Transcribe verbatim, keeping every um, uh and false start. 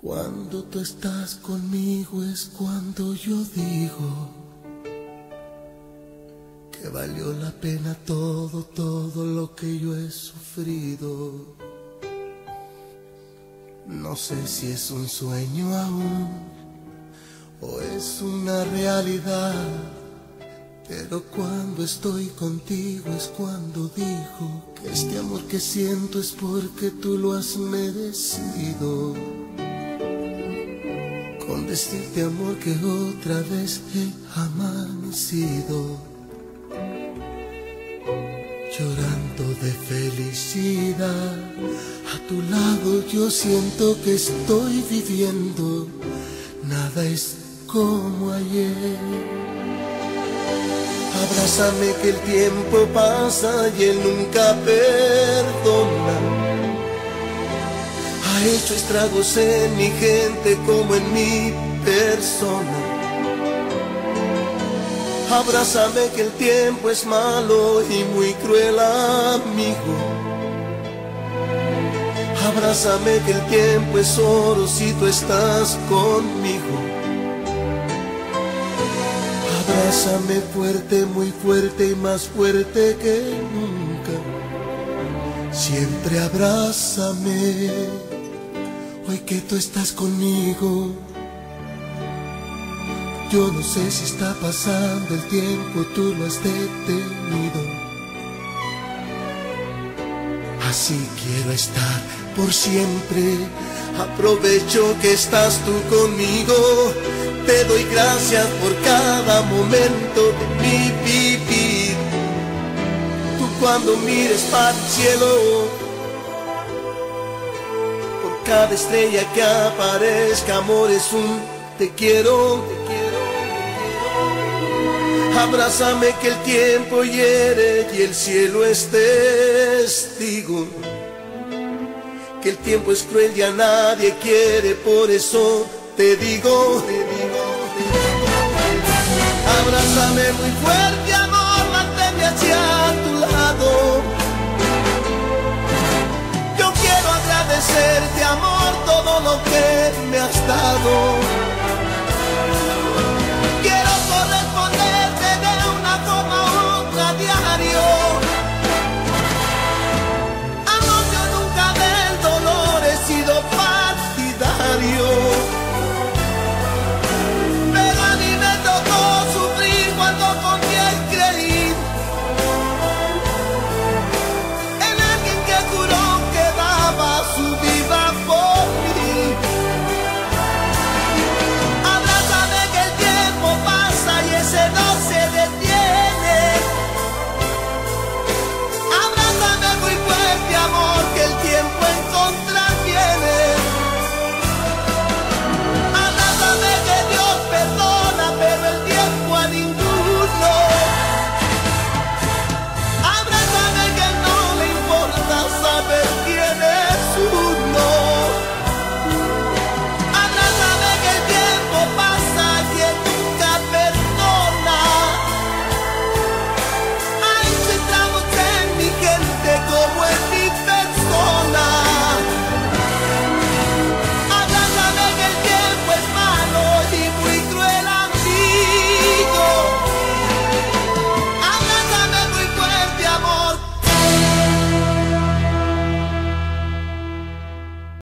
Cuando tú estás conmigo es cuando yo digo que valió la pena todo, todo lo que yo he sufrido. No sé si es un sueño aún o es una realidad, pero cuando estoy contigo es cuando digo que este amor que siento es porque tú lo has merecido. Con decirte, amor, que otra vez he amanecido llorando de felicidad. A tu lado yo siento que estoy viviendo, nada es como ayer. Abrázame que el tiempo pasa y él nunca perdona. Ha hecho estragos en mi gente como en mi persona. Abrázame que el tiempo es malo y muy cruel amigo. Abrázame que el tiempo es oro si tú estás conmigo. Abrázame fuerte, muy fuerte y más fuerte que nunca. Siempre abrázame, hoy que tú estás conmigo. Yo no sé si está pasando el tiempo, tú lo has detenido. Así quiero estar por siempre. Aprovecho que estás tú conmigo. Te doy gracias por cada momento de mi vivir. Tú cuando mires para el cielo, por cada estrella que aparezca, amor, es un te quiero, te quiero. Abrázame que el tiempo hiere y el cielo es testigo. Que el tiempo es cruel y a nadie quiere, por eso te digo, te digo, te digo. Abrázame muy fuerte, amor, manténme hacia tu lado. Yo quiero agradecerte, amor, todo lo que me has dado. Amor, yo nunca del dolor he sido partidario.